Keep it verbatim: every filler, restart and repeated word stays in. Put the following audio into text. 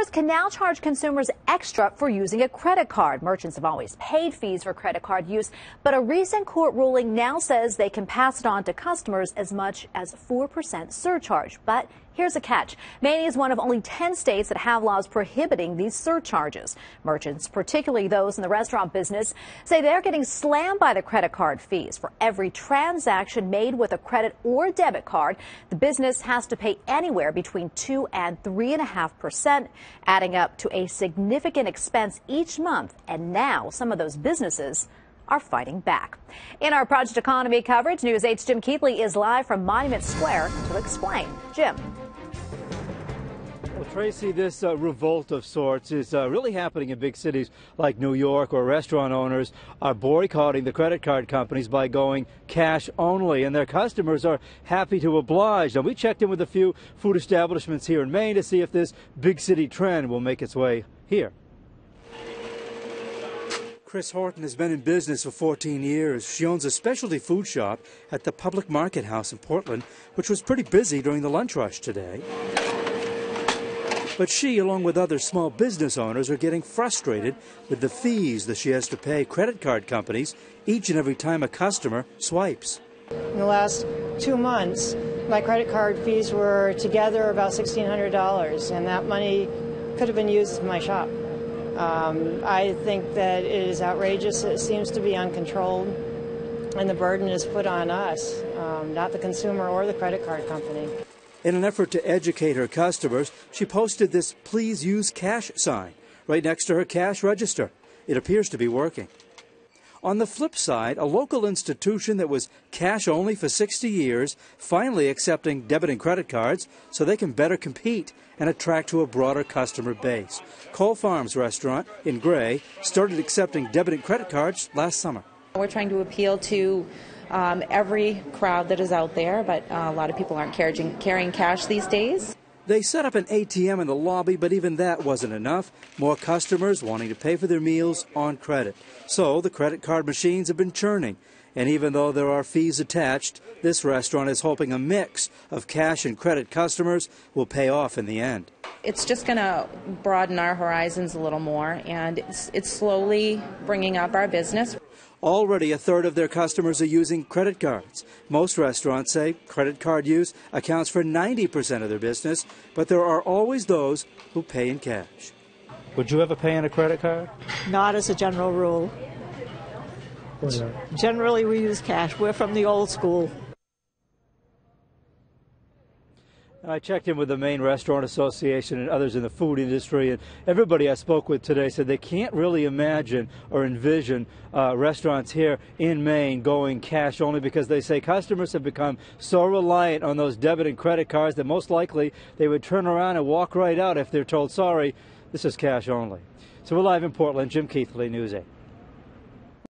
Stores can now charge consumers extra for using a credit card. Merchants have always paid fees for credit card use, but a recent court ruling now says they can pass it on to customers as much as four percent surcharge. But here's a catch. Maine is one of only ten states that have laws prohibiting these surcharges. Merchants, particularly those in the restaurant business, say they're getting slammed by the credit card fees. For every transaction made with a credit or debit card, the business has to pay anywhere between two and three and a half percent, adding up to a significant expense each month. And now some of those businesses are fighting back. In our Project Economy coverage, News eight's Jim Keithley is live from Monument Square to explain. Jim. Well, Tracy, this uh, revolt of sorts is uh, really happening in big cities like New York, where restaurant owners are boycotting the credit card companies by going cash only, and their customers are happy to oblige. Now, we checked in with a few food establishments here in Maine to see if this big city trend will make its way here. Chris Horton has been in business for fourteen years. She owns a specialty food shop at the Public Market House in Portland, which was pretty busy during the lunch rush today. But she, along with other small business owners, are getting frustrated with the fees that she has to pay credit card companies each and every time a customer swipes. In the last two months, my credit card fees were together about sixteen hundred dollars, and that money could have been used in my shop. Um, I think that it is outrageous. It seems to be uncontrolled, and the burden is put on us, um, not the consumer or the credit card company. In an effort to educate her customers, she posted this "Please use cash" sign right next to her cash register. It appears to be working. On the flip side, a local institution that was cash only for sixty years finally accepting debit and credit cards so they can better compete and attract to a broader customer base. Cole Farms Restaurant in Gray started accepting debit and credit cards last summer. We're trying to appeal to um, every crowd that is out there, but uh, a lot of people aren't carrying, carrying cash these days. They set up an A T M in the lobby, but even that wasn't enough. More customers wanting to pay for their meals on credit. So the credit card machines have been churning. And even though there are fees attached, this restaurant is hoping a mix of cash and credit customers will pay off in the end. It's just going to broaden our horizons a little more, and it's, it's slowly bringing up our business. Already a third of their customers are using credit cards. Most restaurants say credit card use accounts for ninety percent of their business, but there are always those who pay in cash. Would you ever pay in a credit card? Not as a general rule. Generally, we use cash. We're from the old school. I checked in with the Maine Restaurant Association and others in the food industry, and everybody I spoke with today said they can't really imagine or envision uh, restaurants here in Maine going cash only, because they say customers have become so reliant on those debit and credit cards that most likely they would turn around and walk right out if they're told, sorry, this is cash only. So we're live in Portland. Jim Keithley, News eight.